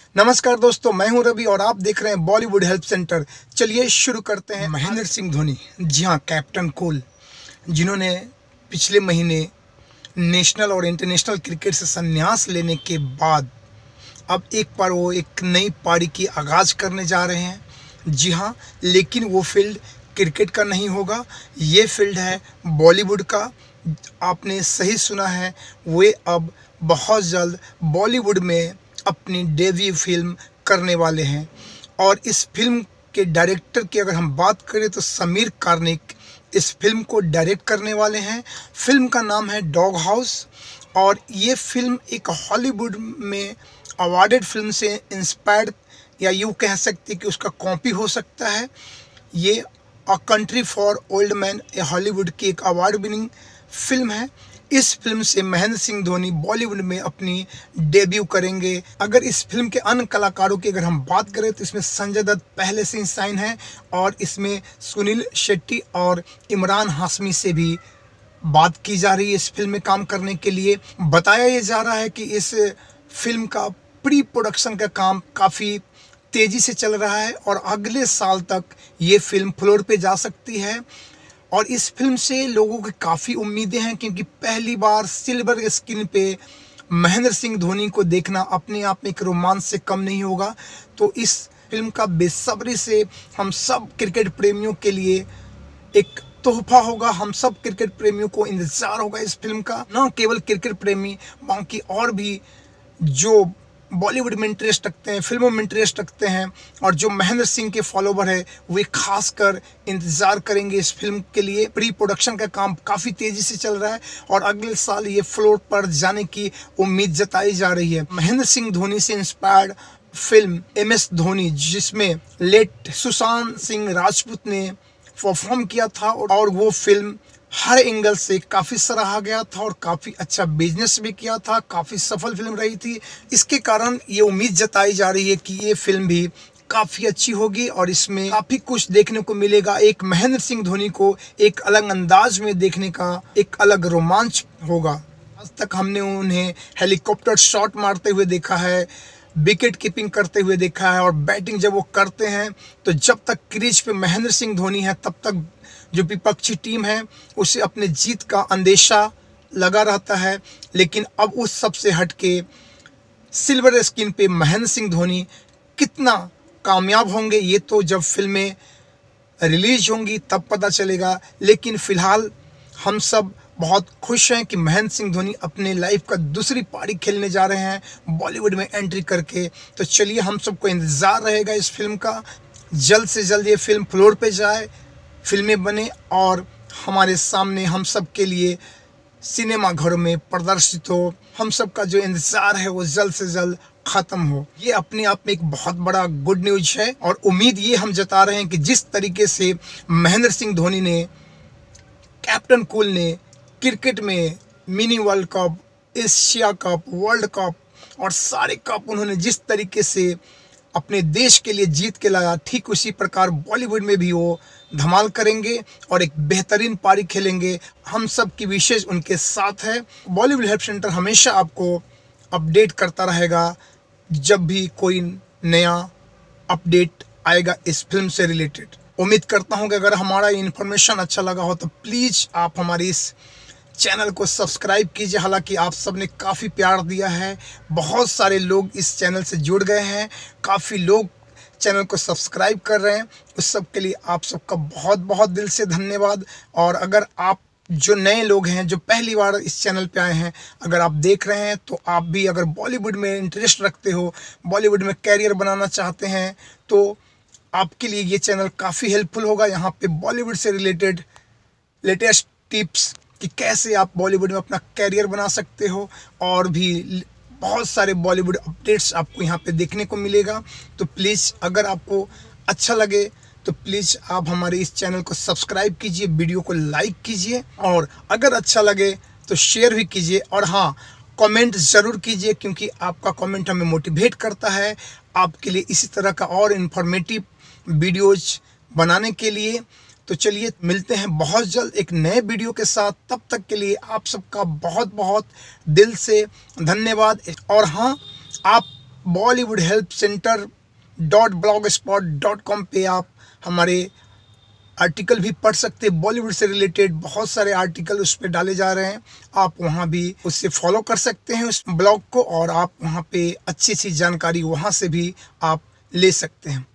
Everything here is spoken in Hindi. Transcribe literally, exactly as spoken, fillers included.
नमस्कार दोस्तों, मैं हूं रवि और आप देख रहे हैं बॉलीवुड हेल्प सेंटर। चलिए शुरू करते हैं। महेंद्र सिंह धोनी, जी हां, कैप्टन कूल, जिन्होंने पिछले महीने नेशनल और इंटरनेशनल क्रिकेट से संन्यास लेने के बाद अब एक बार वो एक नई पारी की आगाज़ करने जा रहे हैं। जी हाँ, लेकिन वो फील्ड क्रिकेट का नहीं होगा, ये फील्ड है बॉलीवुड का। आपने सही सुना है, वे अब बहुत जल्द बॉलीवुड में अपनी डेब्यू फिल्म करने वाले हैं। और इस फिल्म के डायरेक्टर की अगर हम बात करें तो समीर कार्निक इस फिल्म को डायरेक्ट करने वाले हैं। फिल्म का नाम है डॉग हाउस और ये फिल्म एक हॉलीवुड में अवार्डेड फिल्म से इंस्पायर्ड, या यूँ कह सकते कि उसका कॉपी हो सकता है। ये a country for old man, a Hollywood की एक अवार्ड विनिंग फिल्म है। इस फिल्म से महेंद्र सिंह धोनी बॉलीवुड में अपनी डेब्यू करेंगे। अगर इस फिल्म के अन्य कलाकारों की अगर हम बात करें तो इसमें संजय दत्त पहले से ही साइन है और इसमें सुनील शेट्टी और इमरान हाशमी से भी बात की जा रही है इस फिल्म में काम करने के लिए। बताया ये जा रहा है कि इस फिल्म का प्री प्रोडक्शन का काम काफ़ी तेज़ी से चल रहा है और अगले साल तक ये फिल्म फ्लोर पे जा सकती है। और इस फिल्म से लोगों की काफ़ी उम्मीदें हैं, क्योंकि पहली बार सिल्वर स्क्रीन पे महेंद्र सिंह धोनी को देखना अपने आप में एक रोमांच से कम नहीं होगा। तो इस फिल्म का बेसब्री से हम सब क्रिकेट प्रेमियों के लिए एक तोहफा होगा। हम सब क्रिकेट प्रेमियों को इंतज़ार होगा इस फिल्म का। न केवल क्रिकेट प्रेमी, बाकी और भी जो बॉलीवुड में इंटरेस्ट रखते हैं, फिल्मों में इंटरेस्ट रखते हैं और जो महेंद्र सिंह के फॉलोवर है, वे खासकर इंतज़ार करेंगे इस फिल्म के लिए। प्री प्रोडक्शन का काम काफ़ी तेज़ी से चल रहा है और अगले साल ये फ्लोर पर जाने की उम्मीद जताई जा रही है। महेंद्र सिंह धोनी से inspired film M S Dhoni, जिसमें लेट सुशांत सिंह राजपूत ने परफॉर्म किया था और वो फिल्म हर एंगल से काफ़ी सराहा गया था और काफ़ी अच्छा बिजनेस भी किया था, काफ़ी सफल फिल्म रही थी। इसके कारण ये उम्मीद जताई जा रही है कि ये फिल्म भी काफ़ी अच्छी होगी और इसमें काफ़ी कुछ देखने को मिलेगा। एक महेंद्र सिंह धोनी को एक अलग अंदाज में देखने का एक अलग रोमांच होगा। आज तक हमने उन्हें हेलीकॉप्टर शॉट मारते हुए देखा है, विकेट कीपिंग करते हुए देखा है और बैटिंग जब वो करते हैं तो जब तक क्रीज पे महेंद्र सिंह धोनी है तब तक जो विपक्षी टीम है उसे अपने जीत का अंदेशा लगा रहता है। लेकिन अब उस सब से हट के सिल्वर स्क्रीन पे महेंद्र सिंह धोनी कितना कामयाब होंगे ये तो जब फिल्में रिलीज होंगी तब पता चलेगा। लेकिन फ़िलहाल हम सब बहुत खुश हैं कि महेंद्र सिंह धोनी अपने लाइफ का दूसरी पारी खेलने जा रहे हैं बॉलीवुड में एंट्री करके। तो चलिए, हम सबको इंतज़ार रहेगा इस फिल्म का। जल्द से जल्द ये फिल्म फ्लोर पे जाए, फिल्में बने और हमारे सामने हम सब के लिए सिनेमा घरों में प्रदर्शित हो। हम सब का जो इंतज़ार है वो जल्द से जल्द ख़त्म हो। ये अपने आप में एक बहुत बड़ा गुड न्यूज़ है और उम्मीद ये हम जता रहे हैं कि जिस तरीके से महेंद्र सिंह धोनी ने, कैप्टन कूल ने क्रिकेट में mini world cup, Asia cup, world cup और सारे कप उन्होंने जिस तरीके से अपने देश के लिए जीत के लाया, ठीक उसी प्रकार बॉलीवुड में भी वो धमाल करेंगे और एक बेहतरीन पारी खेलेंगे। हम सब की विशेष उनके साथ है। बॉलीवुड हेल्प सेंटर हमेशा आपको अपडेट करता रहेगा जब भी कोई नया अपडेट आएगा इस फिल्म से रिलेटेड। उम्मीद करता हूँ कि अगर हमारा इन्फॉर्मेशन अच्छा लगा हो तो प्लीज़ आप हमारी इस चैनल को सब्सक्राइब कीजिए। हालांकि आप सब ने काफ़ी प्यार दिया है, बहुत सारे लोग इस चैनल से जुड़ गए हैं, काफ़ी लोग चैनल को सब्सक्राइब कर रहे हैं। उस सब के लिए आप सबका बहुत बहुत दिल से धन्यवाद। और अगर आप जो नए लोग हैं, जो पहली बार इस चैनल पे आए हैं, अगर आप देख रहे हैं तो आप भी अगर बॉलीवुड में इंटरेस्ट रखते हो, बॉलीवुड में कैरियर बनाना चाहते हैं, तो आपके लिए ये चैनल काफ़ी हेल्पफुल होगा। यहाँ पे बॉलीवुड से रिलेटेड लेटेस्ट टिप्स कि कैसे आप बॉलीवुड में अपना कैरियर बना सकते हो और भी बहुत सारे बॉलीवुड अपडेट्स आपको यहाँ पे देखने को मिलेगा। तो प्लीज़ अगर आपको अच्छा लगे तो प्लीज़ आप हमारे इस चैनल को सब्सक्राइब कीजिए, वीडियो को लाइक कीजिए और अगर अच्छा लगे तो शेयर भी कीजिए। और हाँ, कमेंट ज़रूर कीजिए, क्योंकि आपका कमेंट हमें मोटिवेट करता है आपके लिए इसी तरह का और इन्फॉर्मेटिव वीडियोज़ बनाने के लिए। तो चलिए, मिलते हैं बहुत जल्द एक नए वीडियो के साथ। तब तक के लिए आप सबका बहुत बहुत दिल से धन्यवाद। और हाँ, आप Bollywood help centre dot blog spot dot com पे आप हमारे आर्टिकल भी पढ़ सकते हैं। बॉलीवुड से रिलेटेड बहुत सारे आर्टिकल उस पर डाले जा रहे हैं, आप वहाँ भी उससे फॉलो कर सकते हैं उस ब्लॉग को, और आप वहाँ पे अच्छी सी जानकारी वहाँ से भी आप ले सकते हैं।